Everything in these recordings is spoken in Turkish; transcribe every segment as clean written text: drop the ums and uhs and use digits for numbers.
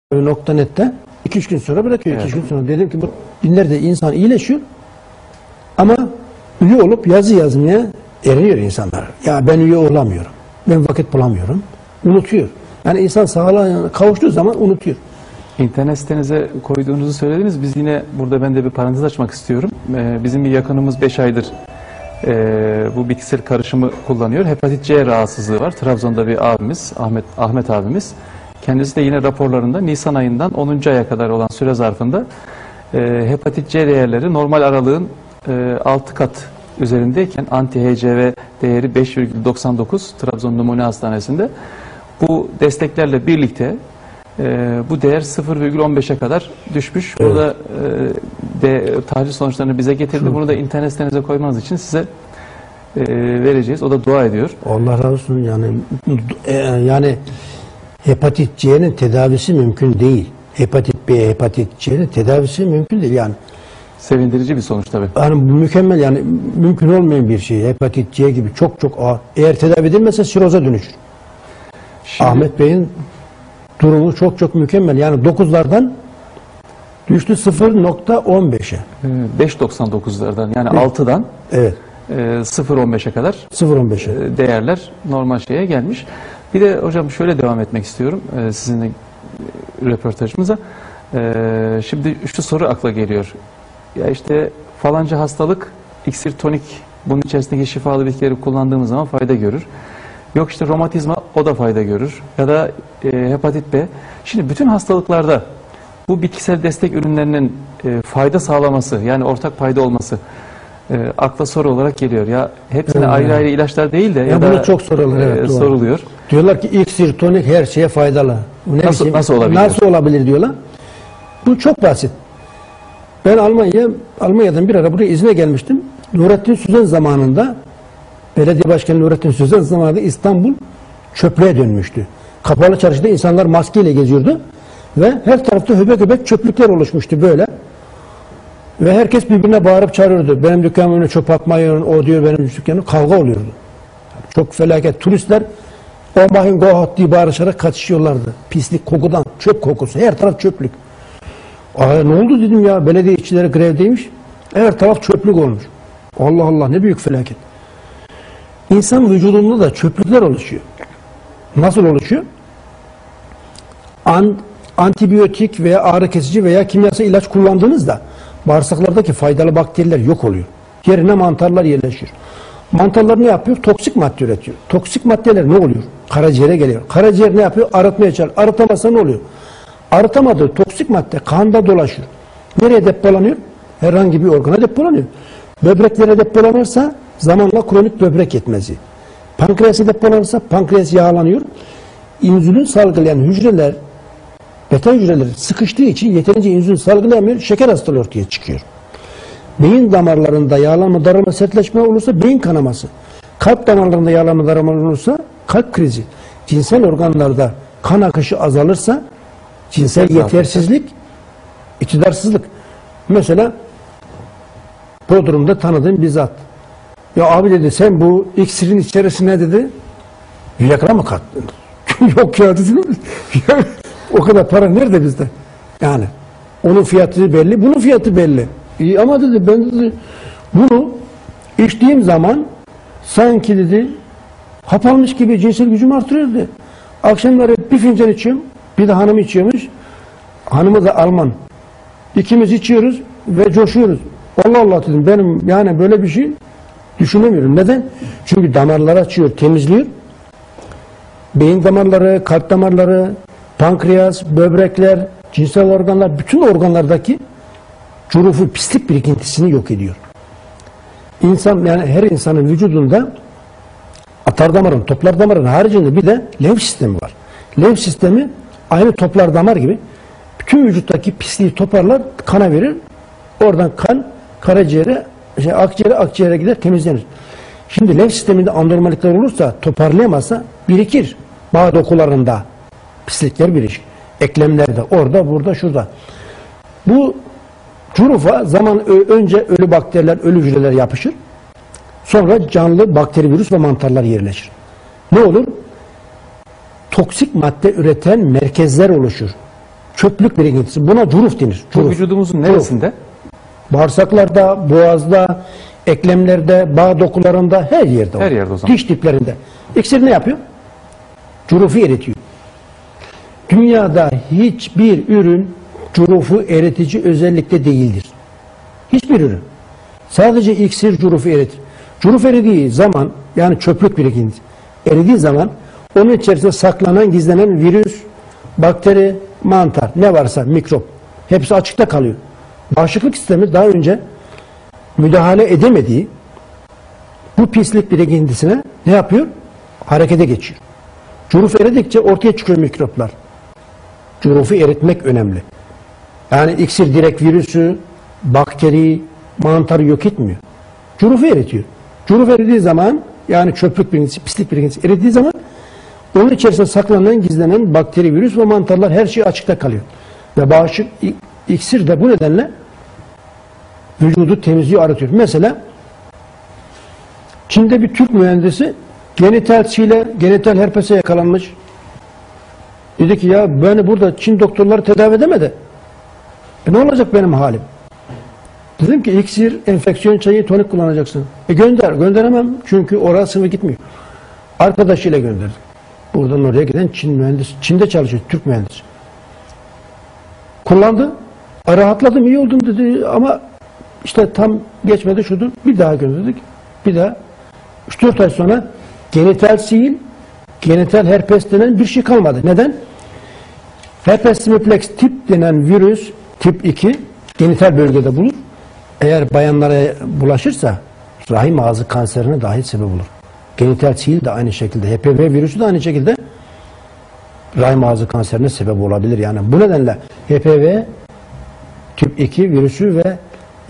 .net'te 2-3 gün sonra bırakıyor. Evet. 2-3 gün sonra dedim ki bu binlerce insan iyileşiyor ama üye olup yazı yazmaya eriyor insanlar. Ya ben üye olamıyorum. Ben vakit bulamıyorum. Unutuyor. Yani insan sağlığa kavuştuğu zaman unutuyor. İnternet sitenize koyduğunuzu söylediniz. Biz yine burada ben de bir parantez açmak istiyorum. Bizim bir yakınımız 5 aydır bu bitkisel karışımı kullanıyor. Hepatit C rahatsızlığı var. Trabzon'da bir abimiz, Ahmet abimiz. Kendisi de yine raporlarında Nisan ayından 10. aya kadar olan süre zarfında hepatit C değerleri normal aralığın 6 kat üzerindeyken anti-HCV değeri 5,99 Trabzon Numune Hastanesi'nde. Bu desteklerle birlikte bu değer 0,15'e kadar düşmüş. Evet. Burada tahlil sonuçlarını bize getirdi. Bunu da internet sitenize koymanız için size vereceğiz. O da dua ediyor. Allah razı olsun. Yani hepatit C'nin tedavisi mümkün değil. Hepatit B, hepatit C'nin tedavisi mümkün değil yani. Sevindirici bir sonuç tabii. Yani mükemmel, yani mümkün olmayan bir şey. Hepatit C gibi çok ağır. Eğer tedavi edilmezse siroza dönüşür. Şimdi, Ahmet Bey'in durumu çok mükemmel. Yani 9'lardan düştü 0,15'e. 5,99'lardan yani evet. 6'dan evet. 0,15'e kadar 0,15'e değerler normal şeye gelmiş. Bir de hocam şöyle devam etmek istiyorum sizinle röportajımıza. Şimdi şu soru akla geliyor. Ya işte falanca hastalık iksir tonik bunun içerisindeki şifalı bitkileri kullandığımız zaman fayda görür. Yok işte romatizma o da fayda görür. Ya da hepatit B. Şimdi bütün hastalıklarda bu bitkisel destek ürünlerinin fayda sağlaması yani ortak fayda olması akla soru olarak geliyor. Ya hepsine ayrı ayrı ilaçlar değil de ya da çok sorular, evet, soruluyor. Diyorlar ki iksir tonik her şeye faydalı. Nasıl olabilir? Nasıl olabilir diyorlar. Bu çok basit. Ben Almanya'dan bir ara buraya izne gelmiştim. Nurettin Süzen zamanında belediye başkanı Nurettin Süzen zamanında İstanbul çöplüğe dönmüştü. Kapalı çarşıda insanlar maskeyle geziyordu ve her tarafta höbek höbek çöplükler oluşmuştu böyle. Ve herkes birbirine bağırıp çağırıyordu. Benim dükkanımın önüne çöp atmayın, o diyor benim dükkanım. Kavga oluyordu. Çok felaket. Turistler o mahin gohat diye bağırışarak kaçışıyorlardı. Pislik kokudan, çöp kokusu. Her taraf çöplük. Ne oldu dedim ya, belediye işçileri grevdeymiş. Her taraf çöplük olmuş. Allah Allah, ne büyük felaket. İnsan vücudunda da çöplükler oluşuyor. Nasıl oluşuyor? Antibiyotik veya ağrı kesici veya kimyasal ilaç kullandığınızda bağırsaklardaki faydalı bakteriler yok oluyor. Yerine mantarlar yerleşiyor. Mantarlar ne yapıyor? Toksik madde üretiyor. Toksik maddeler ne oluyor? Karaciğere geliyor. Karaciğer ne yapıyor? Arıtmaya çalışıyor. Arıtamazsa ne oluyor? Arıtamadığı toksik madde kanda dolaşıyor. Nereye depolanıyor? Herhangi bir organa depolanıyor. Böbreklere depolanırsa zamanla kronik böbrek yetmezi. Pankreasa depolanırsa pankreas yağlanıyor. İnsülin salgılayan hücreler, beta hücreleri sıkıştığı için yeterince insülin salgılayamıyor. Şeker hastalığı ortaya çıkıyor. Beyin damarlarında yağlanma, daralma, sertleşme olursa beyin kanaması. Kalp damarlarında yağlanma, daralma olursa kalp krizi. Cinsel organlarda kan akışı azalırsa cinsel yetersizlik, iktidarsızlık. Mesela Bodrum'da tanıdığım bir zat. Ya abi dedi, sen bu iksirin içerisine dedi Viagra mı kattın? Yok ya dedim. O kadar para nerede bizde? Yani onun fiyatı belli, bunun fiyatı belli. İyi ama dedi ben dedi bunu içtiğim zaman sanki dedi hap almış gibi cinsel gücüm artırıyor dedi. Akşamları bir fincan içiyorum, bir de hanım içiyormuş. Hanımı da Alman. İkimiz içiyoruz ve coşuyoruz. Allah Allah dedim, benim yani böyle bir şey düşünemiyorum. Neden? Çünkü damarları açıyor, temizliyor. Beyin damarları, kalp damarları, pankreas, böbrekler, cinsel organlar, bütün organlardaki curufu, pislik birikintisini yok ediyor. İnsan, yani her insanın vücudunda atar damarın, toplar damarın haricinde bir de lenf sistemi var. Lenf sistemi aynı toplar damar gibi bütün vücuttaki pisliği toparlar, kana verir. Oradan kan karaciğere, akciğere gider, temizlenir. Şimdi lenf sisteminde anormallikler olursa, toparlayamazsa birikir. Bağ dokularında pislikler birikir. Eklemlerde, orada, burada, şurada. Bu curufa önce ölü bakteriler, ölü hücreler yapışır. Sonra canlı bakteri, virüs ve mantarlar yerleşir. Ne olur? Toksik madde üreten merkezler oluşur. çöplük birikintisi. Buna curuf denir. Bu Curuf. vücudumuzun neresinde? Bağırsaklarda, boğazda, eklemlerde, bağ dokularında, her yerde. Her yerde o zaman. Diş diplerinde. İksir ne yapıyor? Curufu eritiyor. Dünyada hiçbir ürün curufu eritici özellikte değildir. Hiçbir ürün. Sadece iksir curufu eritir. Curuf eridiği zaman, yani çöplük birikintisi eridiği zaman onun içerisinde saklanan, gizlenen virüs, bakteri, mantar, ne varsa mikrop hepsi açıkta kalıyor. Bağışıklık sistemi daha önce müdahale edemediği bu pislik birikintisine ne yapıyor? Harekete geçiyor. Curuf eridikçe ortaya çıkıyor mikroplar. Curufu eritmek önemli. Yani iksir direkt virüsü, bakteri, mantarı yok etmiyor. Curufu eritiyor. Curuf eridiği zaman, yani çöplük birikintisi, pislik birikintisi eridiği zaman onun içerisinde saklanan, gizlenen bakteri, virüs ve mantarlar her şey açıkta kalıyor. Ve bağışık iksir de bu nedenle vücudu temizliyor, aratıyor. Mesela Çin'de bir Türk mühendisi genital herpese yakalanmış. Dedi ki ya beni burada Çin doktorları tedavi edemedi. Ne olacak benim halim? Dedim ki iksir, enfeksiyon çayı, tonik kullanacaksın. Gönderemem çünkü oraya sıvı gitmiyor. Arkadaşıyla gönderdim. Buradan oraya giden Çin mühendis. Çin'de çalışıyor, Türk mühendis. Kullandı. Rahatladım, iyi oldum dedi ama işte tam geçmedi şudur. Bir daha gönderdik. Bir daha. 3-4 ay sonra genital herpes denen bir şey kalmadı. Neden? Herpes simplex tip denen virüs tip 2 genital bölgede bulur. Eğer bayanlara bulaşırsa rahim ağzı kanserine dahi sebep olur. Genital sil de aynı şekilde, HPV virüsü de aynı şekilde rahim ağzı kanserine sebep olabilir. Yani bu nedenle HPV tip 2 virüsü ve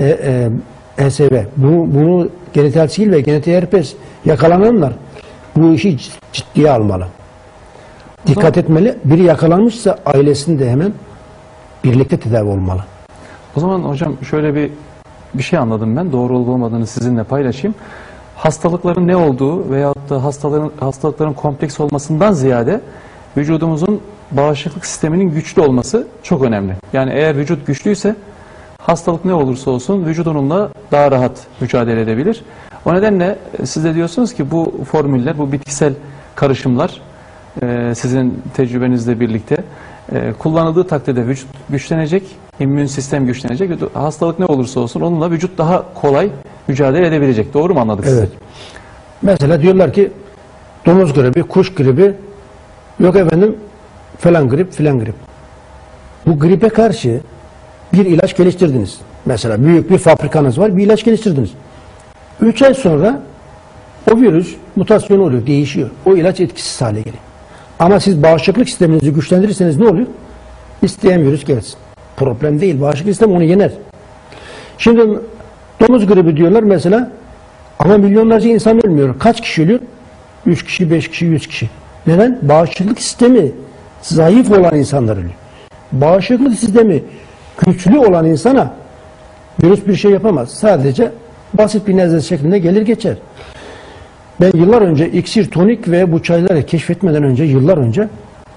HSV bunu genital sil ve genital herpes yakalananlar bu işi ciddiye almalı. Dikkat etmeli. Biri yakalanmışsa ailesinde de hemen birlikte tedavi olmalı. O zaman hocam şöyle bir şey anladım ben. Doğru olup olmadığını sizinle paylaşayım. Hastalıkların ne olduğu veyahut da hastalıkların kompleks olmasından ziyade vücudumuzun bağışıklık sisteminin güçlü olması çok önemli. Yani eğer vücut güçlüyse hastalık ne olursa olsun vücut onunla daha rahat mücadele edebilir. O nedenle siz de diyorsunuz ki bu formüller, bu bitkisel karışımlar sizin tecrübenizle birlikte kullanıldığı takdirde vücut güçlenecek, immün sistem güçlenecek. Hastalık ne olursa olsun onunla vücut daha kolay mücadele edebilecek. Doğru mu anladık sizi? Evet. Mesela diyorlar ki domuz gribi, kuş gribi, yok efendim falan grip, filan grip. Bu gripe karşı bir ilaç geliştirdiniz. Mesela büyük bir fabrikanız var, bir ilaç geliştirdiniz. 3 ay sonra o virüs mutasyon oluyor, değişiyor. O ilaç etkisiz hale geliyor. Ama siz bağışıklık sisteminizi güçlendirirseniz ne oluyor? İsteyen virüs gelsin. Problem değil. Bağışıklık sistemi onu yener. Şimdi domuz gribi diyorlar mesela ama milyonlarca insan ölmüyor. Kaç kişi ölüyor? 3 kişi, 5 kişi, 100 kişi. Neden? Bağışıklık sistemi zayıf olan insanlar ölüyor. Bağışıklık sistemi güçlü olan insana virüs bir şey yapamaz. Sadece basit bir nezle şeklinde gelir geçer. Ben yıllar önce iksir, tonik ve bu çayları keşfetmeden önce yıllar önce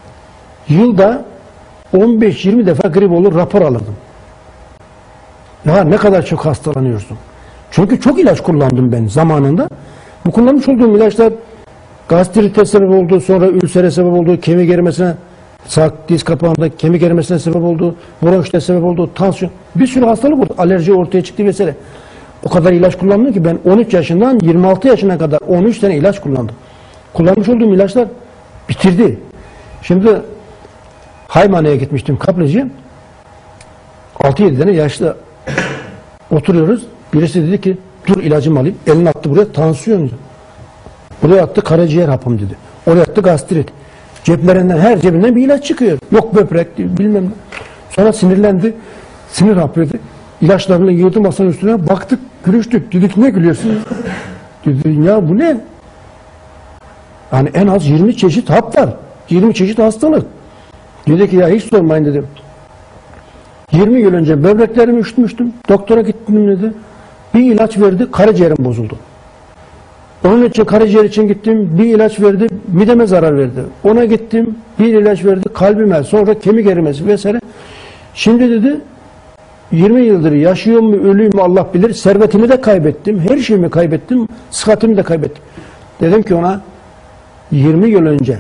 yılda 15-20 defa grip olur rapor alırdım. Ya ne kadar çok hastalanıyorsun. Çünkü çok ilaç kullandım ben zamanında. Bu kullanmış olduğum ilaçlar gastrite sebep oldu, sonra ülsere sebep oldu, kemik erimesine, sağ diz kapağında kemik erimesine sebep oldu, bronşite sebep oldu, tansiyon. Bir sürü hastalık oldu. Alerji ortaya çıktı vesaire. O kadar ilaç kullandım ki ben 13 yaşından 26 yaşına kadar 13 sene ilaç kullandım. Kullanmış olduğum ilaçlar bitirdi. Şimdi Haymane'ye gitmiştim kaplıcıya. 6-7 tane yaşlı oturuyoruz. Birisi dedi ki dur ilacımı alayım. Elini attı buraya tansiyon. Buraya attı karaciğer hapım dedi. Oraya attı gastrit. Ceplerinden her cebinden bir ilaç çıkıyor. Yok böbrek bilmem ne. Sonra sinirlendi. Sinir hapı dedi. İlaçlarını yığdı masanın üstüne. Baktık gülüştük. Dedik ne gülüyorsunuz? Dedi ya bu ne? Yani en az 20 çeşit hap var. 20 çeşit hastalık. Dedi ki ya hiç sormayın dedim. 20 yıl önce böbreklerimi üşütmüştüm. Doktora gittim dedi. Bir ilaç verdi. Karaciğerim bozuldu. Onun için karaciğer için gittim, bir ilaç verdi, mideme zarar verdi. Ona gittim, bir ilaç verdi, kalbime, sonra kemik erimesi vesaire. Şimdi dedi, 20 yıldır yaşıyor mu, ölüyor mu Allah bilir, servetimi de kaybettim, her şeyimi kaybettim, sıhhatimi de kaybettim. Dedim ki ona, 20 yıl önce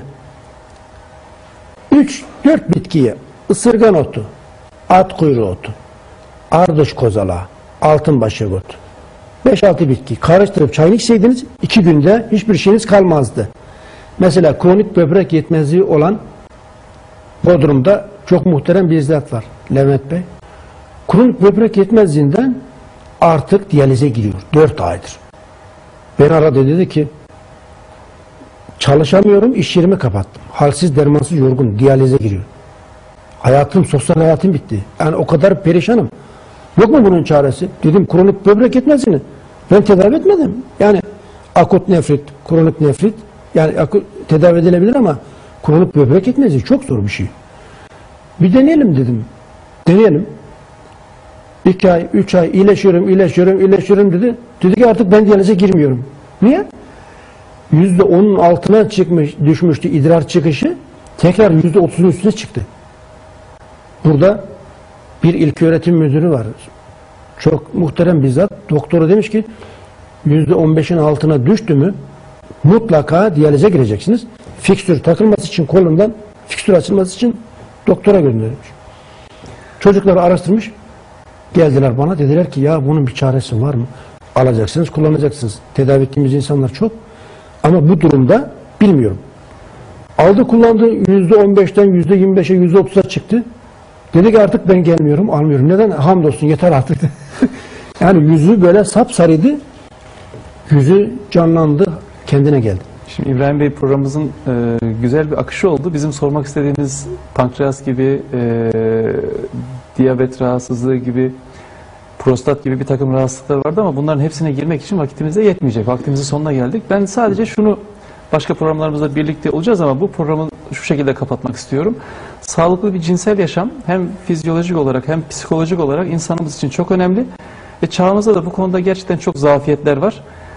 3-4 bitkiye, ısırgan otu, at kuyruğu otu, ardış kozalağı, altınbaşak otu, 5-6 bitki karıştırıp çayını içseydiniz 2 günde hiçbir şeyiniz kalmazdı. Mesela kronik böbrek yetmezliği olan Bodrum'da çok muhterem bir zat var, Levent Bey. Kronik böbrek yetmezliğinden artık diyalize giriyor. 4 aydır. Beni aradı, dedi ki çalışamıyorum, iş yerimi kapattım. Halsiz, dermansız, yorgun, diyalize giriyor. Hayatım, sosyal hayatım bitti. Yani o kadar perişanım. Yok mu bunun çaresi? Dedim kronik böbrek yetmezliğini ben tedavi etmedim. Yani akut nefrit, kronik nefrit yani tedavi edilebilir ama kronik böbrek yetmezliği çok zor bir şey. Bir deneyelim dedim. Deneyelim. 2 ay, 3 ay iyileşiyorum dedi. Dedi ki artık ben diyalize girmiyorum. Niye? %10'un altına düşmüştü idrar çıkışı. Tekrar %30'un üstüne çıktı. Burada bir ilköğretim müdürü var. Çok muhterem bizzat. Doktora demiş ki %15'in altına düştü mü mutlaka diyalize gireceksiniz. Fikstür takılması için kolundan fikstür açılması için doktora gönderilmiş. Çocukları araştırmış. Geldiler bana, dediler ki ya bunun bir çaresi var mı? Alacaksınız, kullanacaksınız. Tedavi ettiğimiz insanlar çok. Ama bu durumda bilmiyorum. Aldı kullandı, %15'ten %25'e %30'a çıktı. Dedi ki artık ben gelmiyorum, almıyorum. Neden? Hamdolsun yeter artık. Yani yüzü böyle sapsarıydı. Yüzü canlandı, kendine geldi. Şimdi İbrahim Bey, programımızın güzel bir akışı oldu. Bizim sormak istediğimiz pankreas gibi, diyabet rahatsızlığı gibi, prostat gibi bir takım rahatsızlıklar vardı ama bunların hepsine girmek için vaktimiz de yetmeyecek. Vaktimizin sonuna geldik. Ben sadece şunu, başka programlarımızda birlikte olacağız ama bu programı şu şekilde kapatmak istiyorum. Sağlıklı bir cinsel yaşam hem fizyolojik olarak hem psikolojik olarak insanımız için çok önemli. Ve çağımızda da bu konuda gerçekten çok zafiyetler var.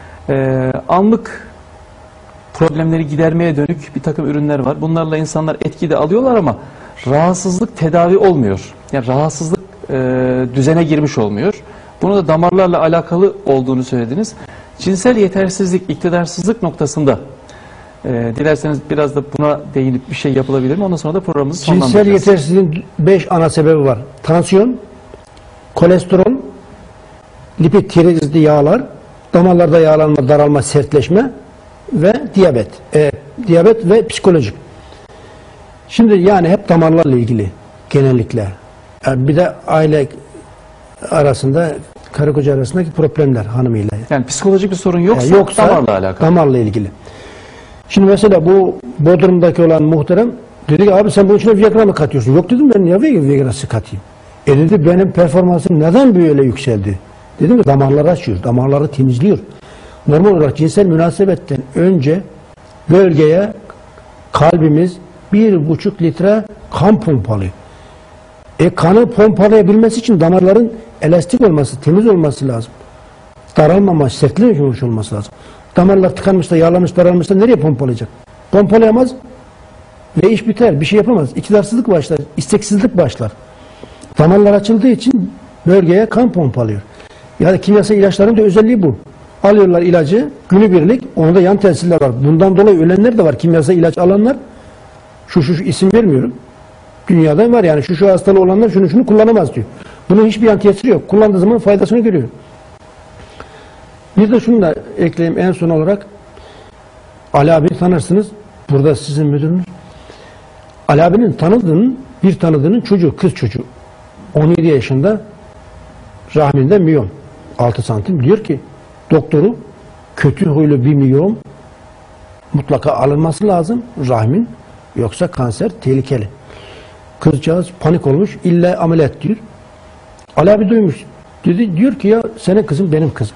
Anlık problemleri gidermeye dönük bir takım ürünler var. Bunlarla insanlar etki de alıyorlar ama rahatsızlık tedavi olmuyor. Yani rahatsızlık düzene girmiş olmuyor. Bunu da damarlarla alakalı olduğunu söylediniz. Cinsel yetersizlik, iktidarsızlık noktasında dilerseniz biraz da buna değinip bir şey yapılabilir mi? Ondan sonra da programımızı sonlandıracağız. Cinsel yetersizliğin 5 ana sebebi var. Tansiyon, kolesterol, lipid tiroidli yağlar, damarlarda yağlanma, daralma, sertleşme ve diyabet. Diyabet ve psikolojik. Şimdi yani hep damarlarla ilgili genellikle. Yani bir de aile arasında, karı koca arasındaki problemler hanımıyla. Yani psikolojik bir sorun yoksa damarla alakalı. Damarla ilgili. Şimdi mesela bu Bodrum'daki olan muhterem dedi ki abi sen bunun içine Viagra mı katıyorsun? Yok dedim, ben niye Viagra'sı katayım? Dedi benim performansım neden böyle yükseldi? Dedim ki damarları açıyor, damarları temizliyor. Normal olarak cinsel münasebetten önce bölgeye kalbimiz 1,5 litre kan pompalıyor. Kanı pompalayabilmesi için damarların elastik olması, temiz olması lazım. Daralmaması, sertleşmemiş olması lazım. Damarlar tıkanmışsa, yağlanmış, daralmışsa nereye pompalayacak? Pompalayamaz ve iş biter, bir şey yapamaz. İktidarsızlık başlar, isteksizlik başlar. Damarlar açıldığı için bölgeye kan pompalıyor. Yani kimyasal ilaçların da özelliği bu. Alıyorlar ilacı, günübirlik, onda yan tesirler var. Bundan dolayı ölenler de var. Kimyasal ilaç alanlar, şu isim vermiyorum. Dünyada var yani şu hastalığı olanlar şunu kullanamaz diyor. Bunun hiçbir yan tesiri yok. Kullandığı zaman faydasını görüyor. Bir de şunu da ekleyeyim en son olarak. Ali abi tanırsınız. Burada sizin müdürünüz. Ali abinin bir tanıdığının çocuğu, kız çocuğu. 17 yaşında rahminde miyom. 6 santim. Diyor ki doktoru kötü huylu bir miyom mutlaka alınması lazım rahmin. Yoksa kanser tehlikeli. Kızcağız panik olmuş. İlla ameliyat diyor. Ali abi duymuş. Diyor ki ya senin kızın benim kızım.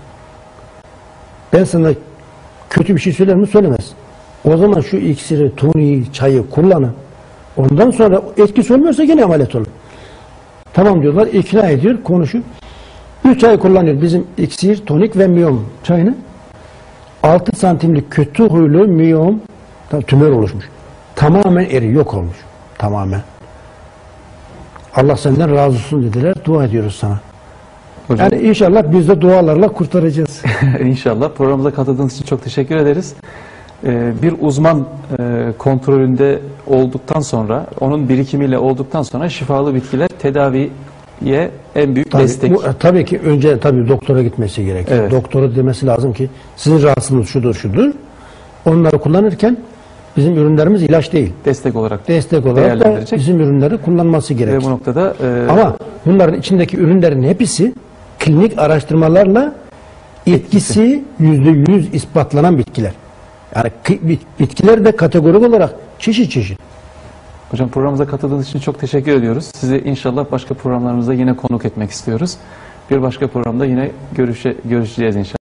Ben sana kötü bir şey söyler mi? Söylemez. O zaman şu iksiri, toniği, çayı kullanın. Ondan sonra etkisi olmuyorsa yine ameliyat olur. Tamam diyorlar. İkna ediyor. Konuşuyor. 3 ay kullanıyor bizim iksir, tonik ve miyom çayını. 6 santimlik kötü huylu miyom tümör oluşmuş. Tamamen yok olmuş. Tamamen. Allah senden razı olsun dediler. Dua ediyoruz sana. Hocam, Yani inşallah biz de dualarla kurtaracağız. İnşallah. Programımıza katıldığınız için çok teşekkür ederiz. Bir uzman kontrolünde olduktan sonra, onun birikimiyle olduktan sonra şifalı bitkiler tedaviye en büyük destek. Tabii ki önce doktora gitmesi gerekir. Evet. Doktora demesi lazım ki sizin rahatsızlığınız şudur. Onları kullanırken bizim ürünlerimiz ilaç değil. Destek olarak Destek olarak da bizim ürünleri kullanması gerekir. Ve bu noktada ama bunların içindeki ürünlerin hepsi klinik araştırmalarla etkisi %100 ispatlanan bitkiler. Yani bitkiler de kategorik olarak çeşit. hocam, programımıza katıldığınız için çok teşekkür ediyoruz. Sizi inşallah başka programlarımızda yine konuk etmek istiyoruz. Bir başka programda yine görüşeceğiz inşallah.